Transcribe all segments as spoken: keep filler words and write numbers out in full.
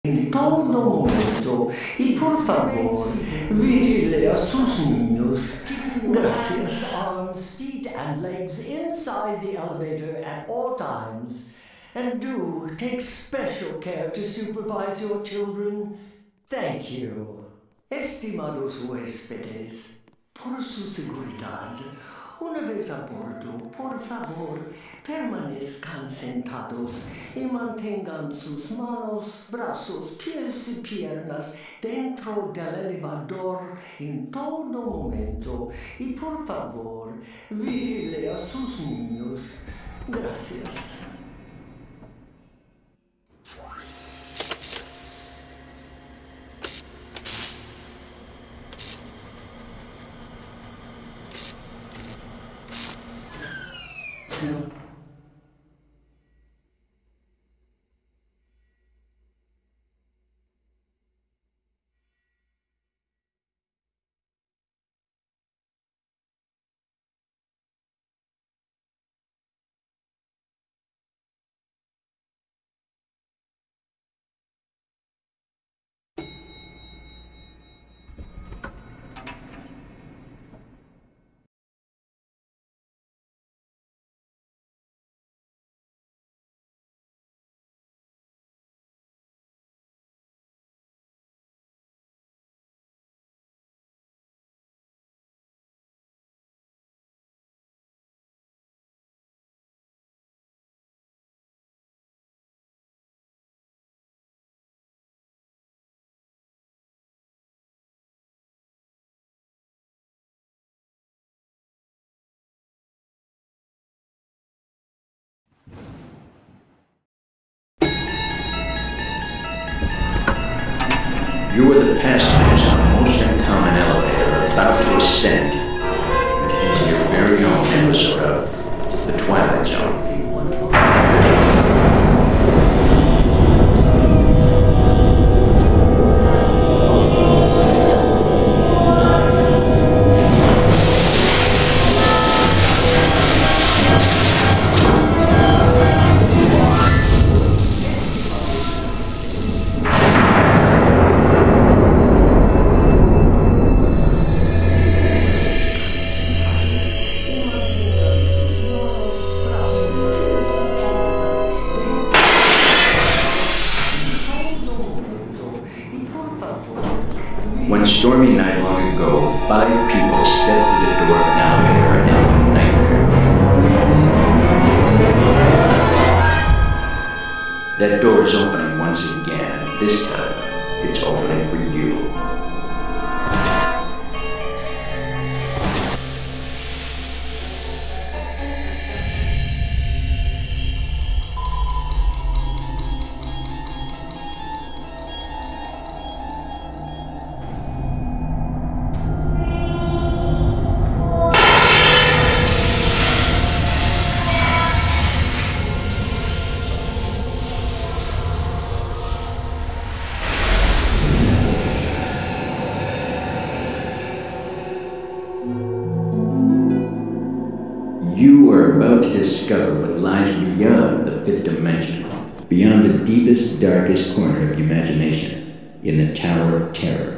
en todo momento y por favor, vigile a sus niños. Gracias. Arms, feet, and legs inside the elevator at all times. And do take special care to supervise your children. Thank you. Estimados huéspedes, por su seguridad, una vez a bordo, por favor, permanezcan sentados y mantengan sus manos, brazos, pies y piernas dentro del elevador en todo momento. Y por favor, vigile a sus niños. Gracias. No. You are the passengers on a most uncommon elevator about to ascend into your very own episode of The Twilight Zone. One stormy night long ago, five people stepped through the door of an elevator and it was a nightmare. That door is opening once again, and this time, it's opening for you. You are about to discover what lies beyond the fifth dimension, beyond the deepest, darkest corner of your imagination, in the Tower of Terror.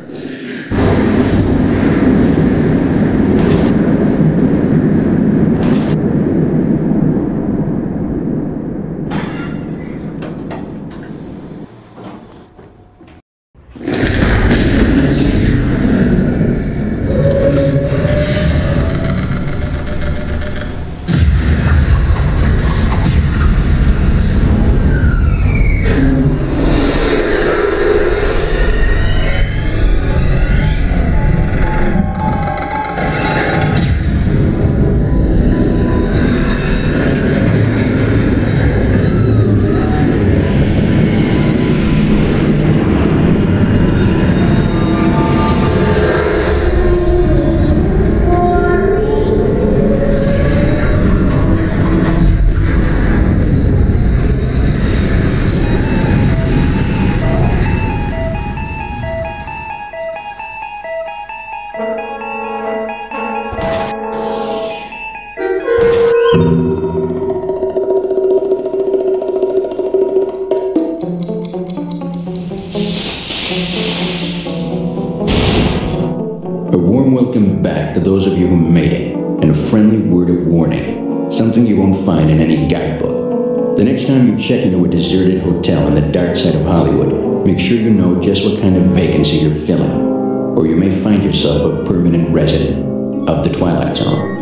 warm welcome back to those of you who made it, and a friendly word of warning, something you won't find in any guidebook. The next time you check into a deserted hotel on the dark side of Hollywood, make sure you know just what kind of vacancy you're filling, or you may find yourself a permanent resident of the Twilight Zone.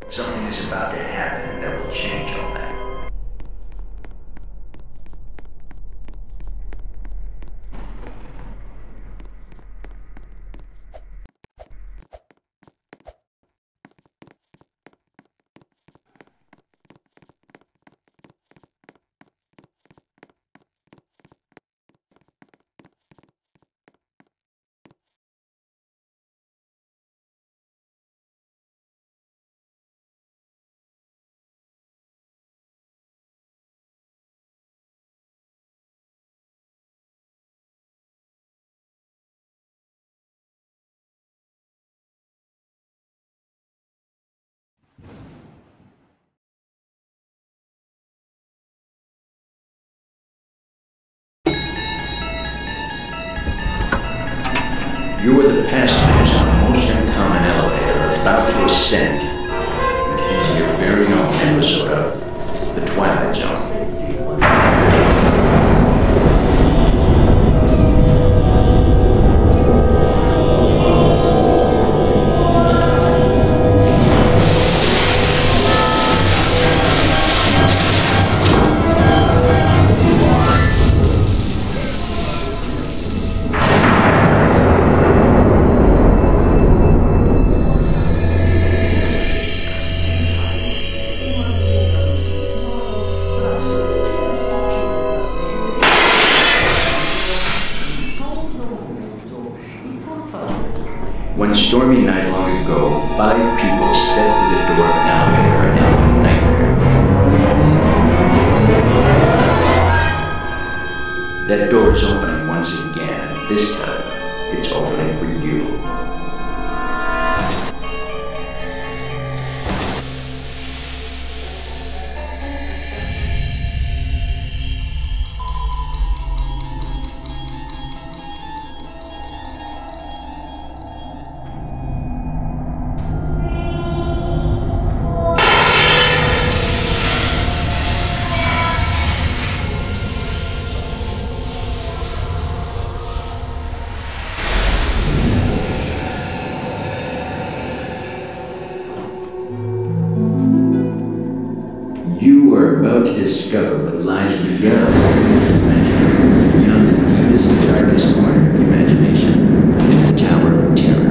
Something is about to happen that will change all that. You are the passengers on a most uncommon elevator about to ascend into your very own episode of The Twilight Zone. One stormy night long ago, five people stepped through the door of an elevator and had a nightmare. That door is opening once again, and this time, it's opening for you. You are about to discover what lies beyond your imagination, beyond the deepest and darkest corner of your imagination, the Tower of Terror.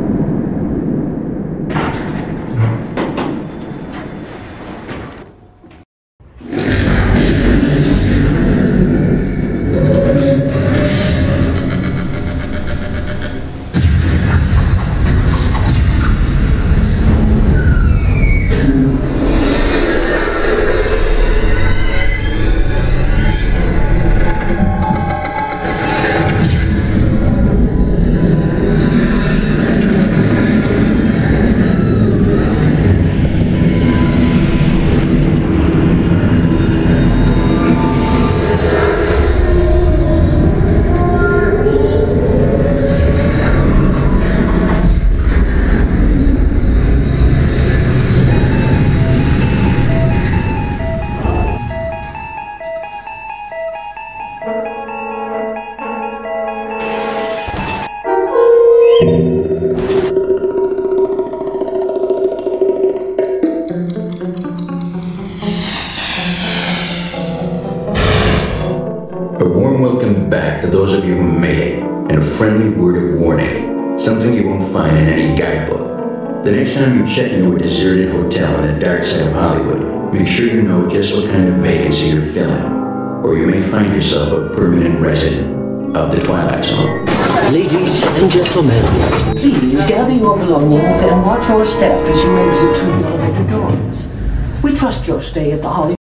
A warm welcome back to those of you who made it, and a friendly word of warning, something you won't find in any guidebook. The next time you check into a deserted hotel in the dark side of Hollywood, make sure you know just what kind of vacancy you're filling, or you may find yourself a permanent resident of the Twilight Zone. Ladies and gentlemen, please gather your belongings and watch your step as you exit through the elevator doors. We trust your stay at the Hollywood